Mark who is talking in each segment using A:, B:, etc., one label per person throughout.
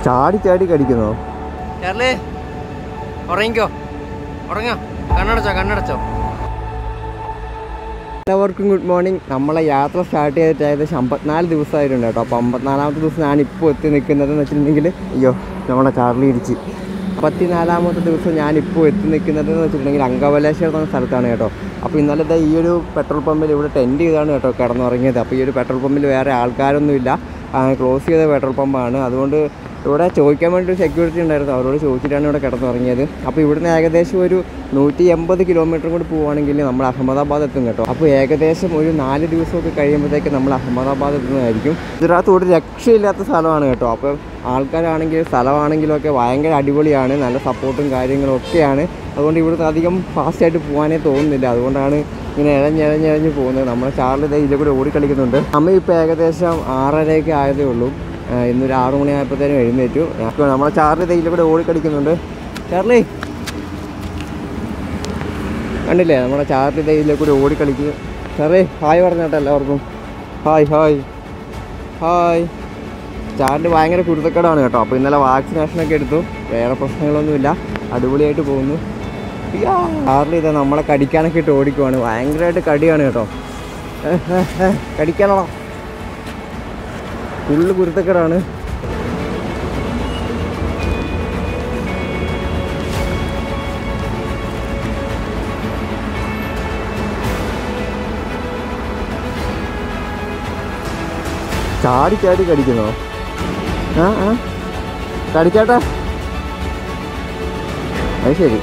A: ചാടി ചാടി കടിക്കുന്നോ?
B: ചാർലി ഉറങ്ങിക്കോ, ഉറങ്ങോ, കണ്ണടച്ചോ.
A: എല്ലാവർക്കും ഗുഡ് മോർണിംഗ്. നമ്മളെ യാത്ര സ്റ്റാർട്ട് ചെയ്തിട്ട് ഏകദേശം 54 ദിവസമായിട്ടുണ്ട് കേട്ടോ. അപ്പോൾ 54ാമത്തെ ദിവസം ഞാനിപ്പോൾ എത്തി നിൽക്കുന്നതെന്ന് വെച്ചിട്ടുണ്ടെങ്കിൽ നമ്മുടെ ചാർലി ഇടിച്ച് 54ാമത്തെ ദിവസം ഞാനിപ്പോൾ എത്തി നിൽക്കുന്നതെന്ന് വെച്ചിട്ടുണ്ടെങ്കിൽ അങ്കവലേശ്വരം എന്ന സ്ഥലത്താണ് കേട്ടോ. അപ്പോൾ ഇന്നലത്തെ ഈ ഒരു പെട്രോൾ പമ്പിൽ ഇവിടെ ടെൻറ്റ് ചെയ്താണ് കേട്ടോ കിടന്നുറങ്ങിയത്. അപ്പോൾ ഈ ഒരു പെട്രോൾ പമ്പിൽ വേറെ ആൾക്കാരൊന്നുമില്ല, ക്ലോസ് ചെയ്ത പെട്രോൾ പമ്പാണ്. അതുകൊണ്ട് ഇവിടെ ചോദിക്കാൻ വേണ്ടി ഒരു സെക്യൂരിറ്റി ഉണ്ടായിരുന്നു, അവരോട് ചോദിച്ചിട്ടാണ് ഇവിടെ കിടന്നുറങ്ങിയത്. അപ്പോൾ ഇവിടുന്ന് ഏകദേശം ഒരു 180 കിലോമീറ്റർ കൂടി പോവുകയാണെങ്കിൽ നമ്മൾ അഹമ്മദാബാദ് എത്തും കേട്ടോ. അപ്പോൾ ഏകദേശം ഒരു 4 ദിവസമൊക്കെ കഴിയുമ്പോഴത്തേക്ക് നമ്മൾ അഹമ്മദാബാദ് എത്തുന്നതായിരിക്കും. ഇതിനകത്ത് ഒരു രക്ഷയില്ലാത്ത സ്ഥലമാണ് കേട്ടോ. അപ്പോൾ ആൾക്കാരാണെങ്കിലും സ്ഥലമാണെങ്കിലും ഒക്കെ ഭയങ്കര അടിപൊളിയാണ്, നല്ല സപ്പോർട്ടും കാര്യങ്ങളും ഒക്കെയാണ്. അതുകൊണ്ട് ഇവിടുത്തെ അധികം ഫാസ്റ്റായിട്ട് പോകാനേ തോന്നുന്നില്ല, അതുകൊണ്ടാണ് ഇങ്ങനെ ഇഴഞ്ഞിഴഞ്ഞ് പോകുന്നത്. നമ്മൾ ചാർലി ഇതിൽ കൂടെ ഓടിക്കളിക്കുന്നുണ്ട്. അമ്മ ഇപ്പോൾ ഏകദേശം 6:30 ആയതേ ഉള്ളൂ. ഇന്നൊരു 6 മണിയായപ്പോഴത്തേനും എഴുന്നേറ്റു. നമ്മളെ ചാർലി ഇതിൽ കൂടെ ഓടിക്കളിക്കുന്നുണ്ട്. ചാർലി കണ്ടില്ലേ, നമ്മുടെ ചാർലി ഇതിൽ കൂടെ ഓടിക്കളിക്കുക. ചാർലി ഹായ് പറഞ്ഞോട്ടെ എല്ലാവർക്കും. ഹായ്. ചാർലി ഭയങ്കര കുരുത്തക്കേടാണ് കേട്ടോ. അപ്പോൾ ഇന്നലെ വാക്സിനേഷനൊക്കെ എടുത്തു, വേറെ പ്രശ്നങ്ങളൊന്നുമില്ല, അടിപൊളിയായിട്ട് പോകുന്നു. ചാർലി ഇതാ നമ്മളെ കടിക്കാനൊക്കെ ഇട്ട് ഓടിക്കുവാണ്, ഭയങ്കരമായിട്ട് കടിയാണ് കേട്ടോ. കടിക്കാനോ, ഫുള്ള് കുരുത്തക്കേടാണ്. ചാടി ചാടി കടിക്കുന്നോ? കടിക്കാട്ടാ, അത് ശരി.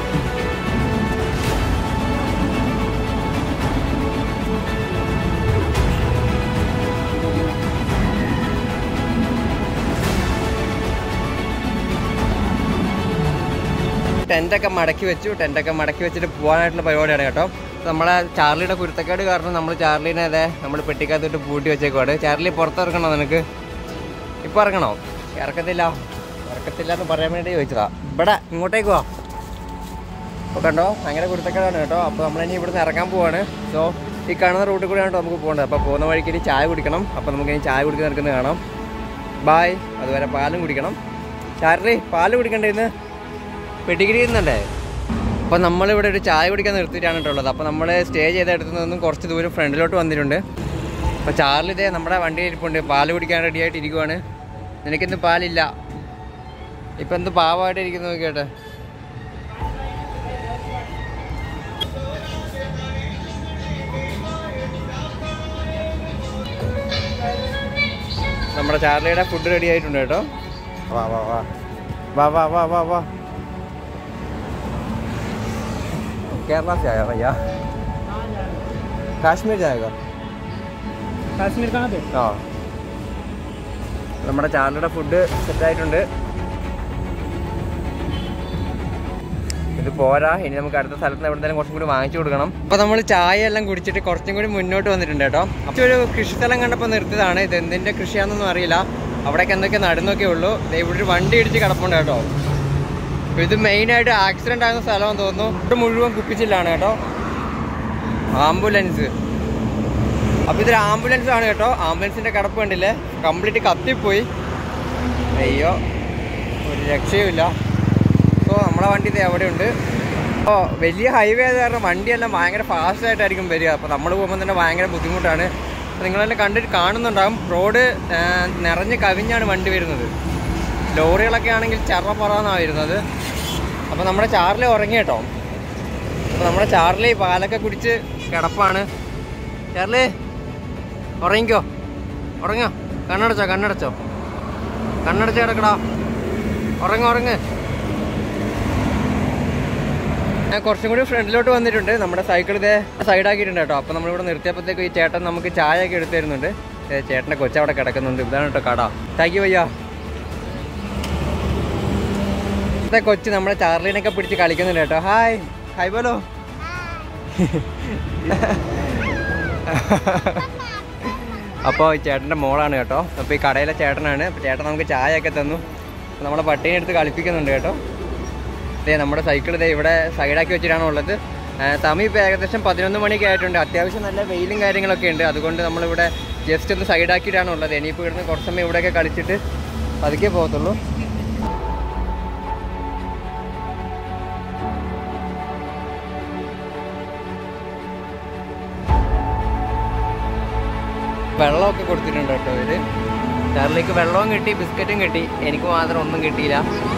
B: ടെൻ്റൊക്കെ മടക്കി വെച്ചിട്ട് പോകാനായിട്ടുള്ള പരിപാടിയാണ് കേട്ടോ. നമ്മളെ ചാർലിയുടെ കുരുത്തക്കേട് കാരണം നമ്മൾ ചാർലിനെ നമ്മൾ പെട്ടിക്കകത്തോട്ട് പൂട്ടി വെച്ചേക്കുവാണ്. ചാർലി പുറത്തിറക്കണോ നിനക്ക്? ഇപ്പോൾ ഇറങ്ങണോ? ഇറക്കത്തില്ല എന്ന് പറയാൻ വേണ്ടി ചോദിച്ചതാ. ഇവിടെ ഇങ്ങോട്ടേക്ക് വാ. അപ്പോൾ കണ്ടോ, ഭയങ്കര കുരുത്തക്കേടാണ് കേട്ടോ. അപ്പോൾ നമ്മളിനി ഇവിടുന്ന് ഇറങ്ങാൻ പോവാണ്. സോ ഈ കാണുന്ന റൂട്ടിൽ കൂടെയാണ് നമുക്ക് പോകേണ്ടത്. അപ്പോൾ പോകുന്ന വഴിക്ക് ഇനി ചായ കുടിക്കണം. അപ്പോൾ നമുക്കിനി ചായ കുടിക്കാൻ നിൽക്കുന്നത് കാണാം. ബായ്. അതുവരെ പാലും കുടിക്കണം. ചാർലി പാല് കുടിക്കണ്ടേ ഇന്ന്? പെട്ടിക്കിരി ചെയ്യുന്നുണ്ടേ. അപ്പോൾ നമ്മളിവിടെ ഒരു ചായ കുടിക്കാൻ നിർത്തിയിട്ടാണ് കേട്ടുള്ളത്. അപ്പോൾ നമ്മൾ സ്റ്റേ ചെയ്തെടുത്തു നിന്നും കുറച്ച് ദൂരം ഫ്രണ്ടിലോട്ട് വന്നിട്ടുണ്ട്. അപ്പോൾ ചാർലി ഇതേ നമ്മുടെ വണ്ടി ഇരിപ്പുണ്ട്, പാല് കുടിക്കാൻ റെഡി ആയിട്ട് ഇരിക്കുവാണ്. നിനക്കിന്ന് പാലില്ല, ഇപ്പം എന്ത് പാവമായിട്ട് ഇരിക്കുന്നു നോക്കിയിട്ട്. നമ്മുടെ ചാർലിയുടെ ഫുഡ് റെഡി ആയിട്ടുണ്ട് കേട്ടോ. വാ വാ വാ വാ വാ വാ വാ വാ. केरला से आया भैया, काश्मीर जाएगा.
C: काश्मीर कहाँ पे?
B: हाँ, നമ്മുടെ ചാർലിയുടെ ഫുഡ് സെറ്റായിട്ടുണ്ട്. ഇത് പോരാ, ഇനി നമുക്ക് അടുത്ത സ്ഥലത്ത് നിന്ന് എവിടെയെങ്കിലും കുറച്ചും കൂടി വാങ്ങിച്ചു കൊടുക്കണം. അപ്പോൾ നമ്മൾ ചായ എല്ലാം കുടിച്ചിട്ട് കുറച്ചും കൂടി മുന്നോട്ട് വന്നിട്ടുണ്ട് കേട്ടോ. അപ്പോൾ ഒരു കൃഷിസ്ഥലം കണ്ടപ്പോൾ നിർത്തിയതാണ്. ഇത് എന്തിൻ്റെ കൃഷിയാണെന്നൊന്നും അറിയില്ല, അവിടേക്ക് എന്തൊക്കെ നടുന്നൊക്കെ ഉള്ളൂ. ഇവിടെ ഒരു വണ്ടി ഇടിച്ച് കിടപ്പുണ്ട് കേട്ടോ. ഇത് മെയിനായിട്ട് ആക്സിഡൻ്റ് ആകുന്ന സ്ഥലമെന്ന് തോന്നുന്നു. ഇത് മുഴുവൻ കുപ്പിച്ചില്ലാണ് കേട്ടോ, ആംബുലൻസ്. അപ്പോൾ ഇതൊരു ആംബുലൻസ് ആണ് കേട്ടോ. ആംബുലൻസിൻ്റെ കിടപ്പ് കണ്ടില്ലേ, കംപ്ലീറ്റ് കത്തിപ്പോയി. അയ്യോ, ഒരു രക്ഷയുമില്ല. സോ നമ്മളെ വണ്ടി ഇത് എവിടെയുണ്ട്. അപ്പോൾ വലിയ ഹൈവേ ആയത് കാരണം വണ്ടിയെല്ലാം ഭയങ്കര ഫാസ്റ്റായിട്ടായിരിക്കും വരിക. അപ്പോൾ നമ്മൾ പോകുമ്പോൾ തന്നെ ഭയങ്കര ബുദ്ധിമുട്ടാണ്. അപ്പോൾ നിങ്ങളെല്ലാം കണ്ടിട്ട് കാണുന്നുണ്ടാകും, റോഡ് നിറഞ്ഞ് കവിഞ്ഞാണ് വണ്ടി വരുന്നത്. ലോറികളൊക്കെ ആണെങ്കിൽ ചറപ്പറാന്നാണ് വരുന്നത്. അപ്പോൾ നമ്മുടെ ചാർലി ഉറങ്ങി കേട്ടോ. അപ്പോൾ നമ്മുടെ ചാർലി പാലൊക്കെ കുടിച്ച് കിടപ്പാണ്. ചാർലി ഉറങ്ങിക്കോ, ഉറങ്ങോ, കണ്ണടച്ചോ കിടക്കടാ, ഉറങ്ങ്. ഞാൻ കുറച്ചും കൂടി ഫ്രണ്ടിലോട്ട് വന്നിട്ടുണ്ട്. നമ്മുടെ സൈക്കിൾ ഇതേ സൈഡാക്കിയിട്ടുണ്ട് കേട്ടോ. അപ്പോൾ നമ്മളിവിടെ നിർത്തിയപ്പോഴത്തേക്ക് ഈ ചേട്ടൻ നമുക്ക് ചായ ഒക്കെ എടുത്തു തരുന്നുണ്ട്. ചേട്ടൻ്റെ കൊച്ചവിടെ കിടക്കുന്നുണ്ട്. ഇതാണ് കേട്ടോ കട. താങ്ക് യു ഭയ്യ. കൊച്ച് നമ്മുടെ ചാർലിനൊക്കെ പിടിച്ച് കളിക്കുന്നുണ്ട് കേട്ടോ. ഹായ് ബോലോ. അപ്പോൾ ഈ ചേട്ടൻ്റെ മോളാണ് കേട്ടോ. അപ്പോൾ ഈ കടയിലെ ചേട്ടനാണ്. അപ്പോൾ ചേട്ടൻ നമുക്ക് ചായ ഒക്കെ തന്നു. നമ്മളെ പട്ടീനെ എടുത്ത് കളിപ്പിക്കുന്നുണ്ട് കേട്ടോ. ഇതേ നമ്മുടെ സൈക്കിൾ ഇതേ ഇവിടെ സൈഡാക്കി വെച്ചിട്ടാണ് ഉള്ളത്. സമയം ഇപ്പോൾ ഏകദേശം 11 മണിയൊക്കെ ആയിട്ടുണ്ട്. അത്യാവശ്യം നല്ല വെയിലും കാര്യങ്ങളൊക്കെ ഉണ്ട്. അതുകൊണ്ട് നമ്മളിവിടെ ജസ്റ്റ് ഒന്ന് സൈഡാക്കിയിട്ടാണ് ഉള്ളത്. ഇനിയിപ്പോൾ ഇവിടുന്ന് കുറച്ച് സമയം ഇവിടെയൊക്കെ കളിച്ചിട്ട് പതുക്കെ പോകത്തുള്ളൂ. കൊടുത്തിട്ടുണ്ട് കേട്ടോ ഇവര്. ചാർലിക്ക് വെള്ളവും കിട്ടി, ബിസ്ക്കറ്റും കിട്ടി, എനിക്ക് മാത്രം ഒന്നും കിട്ടിയില്ല.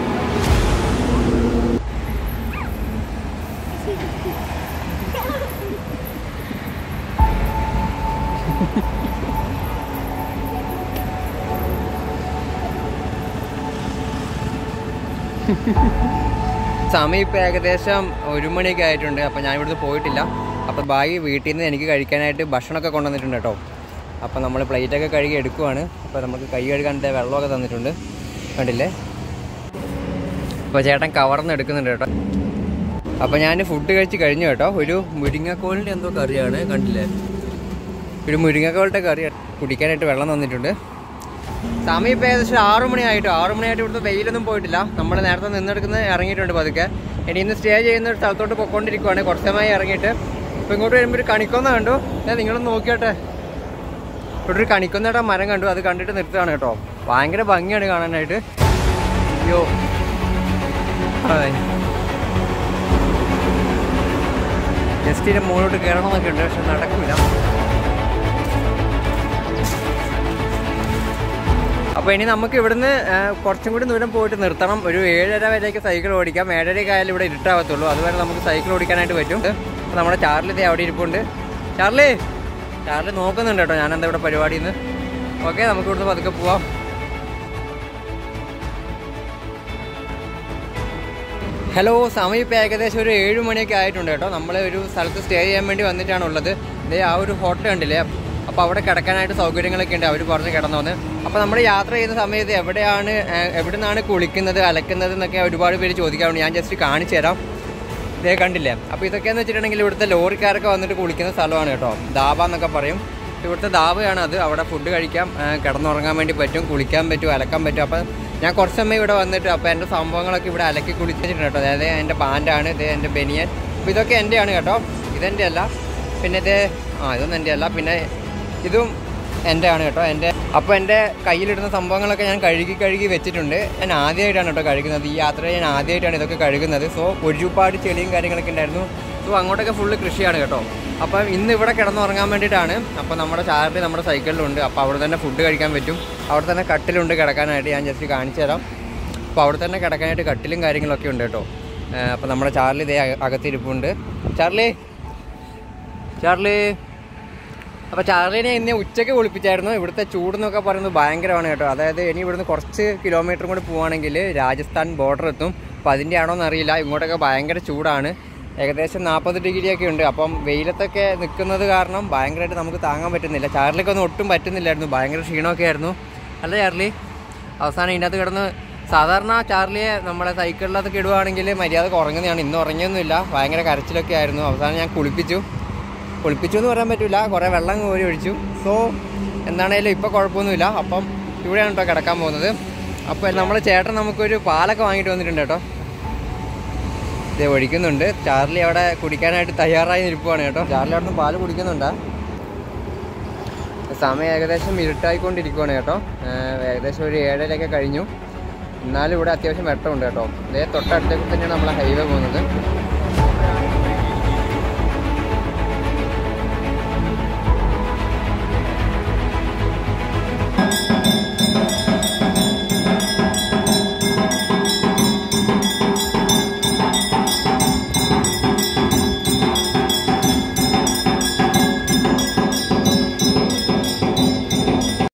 B: സമയം ഇപ്പം ഏകദേശം 1 മണിയൊക്കെ ആയിട്ടുണ്ട്. അപ്പോൾ ഞാൻ ഇവിടുന്ന് പോയിട്ടില്ല. അപ്പോൾ ബായി വീട്ടിൽ നിന്ന് എനിക്ക് കഴിക്കാനായിട്ട് ഭക്ഷണമൊക്കെ കൊണ്ടുവന്നിട്ടുണ്ട് കേട്ടോ. അപ്പോൾ നമ്മൾ പ്ലേറ്റൊക്കെ കഴുകി എടുക്കുവാണ്. അപ്പോൾ നമുക്ക് കൈ കഴുകാൻ്റെ വെള്ളമൊക്കെ തന്നിട്ടുണ്ട്, കണ്ടില്ലേ. അപ്പോൾ ചേട്ടൻ കവർന്ന് എടുക്കുന്നുണ്ട് കേട്ടോ. അപ്പോൾ ഞാൻ ഫുഡ് കഴിച്ച് കഴിഞ്ഞു കേട്ടോ. ഒരു മുരിങ്ങക്കോലിൻ്റെ എന്തോ കറിയാണ്, കണ്ടില്ലേ. ഒരു മുരിങ്ങക്കോലിൻ്റെ കറി കുടിക്കാനായിട്ട് വെള്ളം തന്നിട്ടുണ്ട്. സമയം ഇപ്പോൾ ഏകദേശം 6 മണിയായിട്ട് ഇവിടുത്തെ വെയിലൊന്നും പോയിട്ടില്ല. നമ്മൾ നേരത്തെ നിന്നെടുക്കുന്നത് ഇറങ്ങിയിട്ടുണ്ട് പതുക്കെ. ഇനി ഇന്ന് സ്റ്റേ ചെയ്യുന്ന ഒരു സ്ഥലത്തോട്ട് പൊയ്ക്കൊണ്ടിരിക്കുവാണ്. കുറച്ച് സമയമായി ഇറങ്ങിയിട്ട്. ഇപ്പോൾ ഇങ്ങോട്ട് വരുമ്പോൾ ഒരു കണിക്കൊന്ന കണ്ടു. നിങ്ങളൊന്ന് നോക്കിയോട്ടെ, ഇവിടെ ഒരു കണിക്കൊന്നയുടെ മരം കണ്ടു. അത് കണ്ടിട്ട് നിർത്തുകയാണ് കേട്ടോ. ഭയങ്കര ഭംഗിയാണ് കാണാനായിട്ട്. അയ്യോ, ജസ്റ്റ് ഇതിൻ്റെ മുകളിലോട്ട് കയറണമെന്നൊക്കെ ഉണ്ട്, പക്ഷെ നടക്കില്ല. അപ്പോൾ ഇനി നമുക്ക് ഇവിടുന്ന് കുറച്ചും കൂടി ദൂരം പോയിട്ട് നിർത്തണം. ഒരു 7:30 വരെയൊക്കെ സൈക്കിൾ ഓടിക്കാം. 7:30 ആയാലും ഇവിടെ ഇരുട്ടാവത്തുള്ളൂ. അതുവരെ നമുക്ക് സൈക്കിൾ ഓടിക്കാനായിട്ട് പറ്റും. അപ്പോൾ നമ്മുടെ ചാർലി ദേ അവിടെ ഇരിപ്പുണ്ട്. ചാർലി നോക്കുന്നുണ്ട് കേട്ടോ ഞാനെന്താ ഇവിടെ പരിപാടിന്ന്. ഓക്കെ, നമുക്ക് ഇവിടുന്ന് പതുക്കെ പോവാം. ഹലോ, സമയം ഇപ്പോൾ ഏകദേശം ഒരു 7 മണിയൊക്കെ ആയിട്ടുണ്ട് കേട്ടോ. നമ്മൾ ഒരു സ്ഥലത്ത് സ്റ്റേ ചെയ്യാൻ വേണ്ടി വന്നിട്ടാണുള്ളത്. ഇതേ ആ ഒരു ഹോട്ടൽ കണ്ടില്ലേ, അപ്പോൾ അവിടെ കിടക്കാനായിട്ട് സൗകര്യങ്ങളൊക്കെ ഉണ്ട്. അവർ പറഞ്ഞ് കിടന്നു വന്ന്. അപ്പോൾ നമ്മൾ യാത്ര ചെയ്യുന്ന സമയത്ത് എവിടെ നിന്നാണ് കുളിക്കുന്നത്, അലക്കുന്നത് എന്നൊക്കെ ഒരുപാട് പേര് ചോദിക്കാറുണ്ട്. ഞാൻ ജസ്റ്റ് കാണിച്ചു തരാം. ഇതേ കണ്ടില്ലേ. അപ്പോൾ ഇതൊക്കെയെന്ന് വെച്ചിട്ടുണ്ടെങ്കിൽ ഇവിടുത്തെ ലോറിക്കാരൊക്കെ വന്നിട്ട് കുളിക്കുന്ന സ്ഥലമാണ് കേട്ടോ. ധാബ എന്നൊക്കെ പറയും. ഇവിടുത്തെ ധാബയാണ് അത്. അവിടെ ഫുഡ് കഴിക്കാം, കിടന്നുറങ്ങാൻ വേണ്ടി പറ്റും, കുളിക്കാൻ പറ്റും, അലക്കാൻ പറ്റും. അപ്പോൾ ഞാൻ കുറച്ച് സമയം ഇവിടെ വന്നിട്ട് അപ്പോൾ എൻ്റെ സംഭവങ്ങളൊക്കെ ഇവിടെ അലക്കി കുളിച്ചിട്ടുണ്ട് കേട്ടോ. അതായത് എൻ്റെ പാൻ്റാണ്, ഇത് എൻ്റെ ബനിയൻ. അപ്പോൾ ഇതൊക്കെ എൻ്റെയാണ് കേട്ടോ. ഇതെൻ്റെ അല്ല. പിന്നെ ഇതൊന്നും എൻ്റെ അല്ല. പിന്നെ ഇതും എൻ്റെ ആണ് കേട്ടോ. അപ്പോൾ എൻ്റെ കയ്യിലിടുന്ന സംഭവങ്ങളൊക്കെ ഞാൻ കഴുകി വെച്ചിട്ടുണ്ട്. ഞാൻ ആദ്യമായിട്ടാണ് കേട്ടോ കഴുകുന്നത്. ഈ യാത്രയിൽ ഞാൻ ആദ്യമായിട്ടാണ് ഇതൊക്കെ കഴുകുന്നത്. സോ ഒരുപാട് ചെളിയും കാര്യങ്ങളൊക്കെ ഉണ്ടായിരുന്നു. സോ അങ്ങോട്ടൊക്കെ ഫുള്ള് കൃഷിയാണ് കേട്ടോ. അപ്പം ഇന്ന് ഇവിടെ കിടന്നുറങ്ങാൻ വേണ്ടിയിട്ടാണ്. അപ്പോൾ നമ്മുടെ ചാർലി നമ്മുടെ സൈക്കിളിലുണ്ട്. അപ്പോൾ അവിടെ തന്നെ ഫുഡ് കഴിക്കാൻ പറ്റും. അവിടെ തന്നെ കട്ടിലുണ്ട് കിടക്കാനായിട്ട്. ഞാൻ ജസ്റ്റ് കാണിച്ചു തരാം. അപ്പോൾ അവിടെ തന്നെ കിടക്കാനായിട്ട് കട്ടിലും കാര്യങ്ങളൊക്കെ ഉണ്ട് കേട്ടോ. അപ്പോൾ നമ്മുടെ ചാർലി ഇതേ അകത്തിരിപ്പുണ്ട്. ചാർലി അപ്പോൾ ചാർലിനെ ഇന്ന് ഉച്ചയ്ക്ക് കുളിപ്പിച്ചായിരുന്നു. ഇവിടുത്തെ ചൂടെന്നൊക്കെ പറയുന്നത് ഭയങ്കരമാണ് കേട്ടോ. അതായത് ഇനി ഇവിടുന്ന് കുറച്ച് കിലോമീറ്ററും കൂടി പോവുകയാണെങ്കിൽ രാജസ്ഥാൻ ബോർഡർ എത്തും. അപ്പോൾ അതിൻ്റെ ആണോ എന്നറിയില്ല. ഇങ്ങോട്ടൊക്കെ ഭയങ്കര ചൂടാണ്. ഏകദേശം 40 ഡിഗ്രിയൊക്കെ ഉണ്ട്. അപ്പം വെയിലത്തൊക്കെ നിൽക്കുന്നത് കാരണം ഭയങ്കരമായിട്ട് നമുക്ക് താങ്ങാൻ പറ്റുന്നില്ല. ചാർലിക്കൊന്നും ഒട്ടും പറ്റുന്നില്ലായിരുന്നു. ഭയങ്കര ക്ഷീണമൊക്കെ ആയിരുന്നു. അല്ല ചാർലി, അവസാനം ഇതിനകത്ത് കിടന്ന് സാധാരണ ചാർലിയെ നമ്മളെ സൈക്കിളിലൊക്കെ ഇടുവാണെങ്കിൽ മര്യാദക്ക് ഉറങ്ങുന്നതാണ്. ഇന്ന് ഉറങ്ങിയൊന്നുമില്ല. ഭയങ്കര കരച്ചിലൊക്കെ ആയിരുന്നു. അവസാനം ഞാൻ കുളിപ്പിച്ചു എന്ന് പറയാൻ പറ്റില്ല. കുറേ വെള്ളം കോരി ഒഴിച്ചു. സോ എന്താണേലും ഇപ്പോൾ കുഴപ്പമൊന്നുമില്ല. അപ്പം ഇവിടെയാണ് കേട്ടോ കിടക്കാൻ പോകുന്നത്. അപ്പോൾ നമ്മൾ ചേട്ടൻ നമുക്കൊരു പാലൊക്കെ വാങ്ങിയിട്ട് വന്നിട്ടുണ്ട് കേട്ടോ. ഇത് ഒഴിക്കുന്നുണ്ട്. ചാർലി അവിടെ കുടിക്കാനായിട്ട് തയ്യാറായി നിൽക്കുവാണ് കേട്ടോ. ചാർലി അവിടെ നിന്ന് പാല് കുടിക്കുന്നുണ്ട്. സമയം ഏകദേശം ഇരുട്ടായിക്കൊണ്ടിരിക്കുവാണ് കേട്ടോ. ഏകദേശം ഒരു 7:30 കഴിഞ്ഞു. എന്നാലും ഇവിടെ അത്യാവശ്യം വെട്ടമുണ്ട് കേട്ടോ. ഇതേ തൊട്ടടുത്തേക്ക് തന്നെയാണ് നമ്മളെ ഹൈവേ പോകുന്നത്.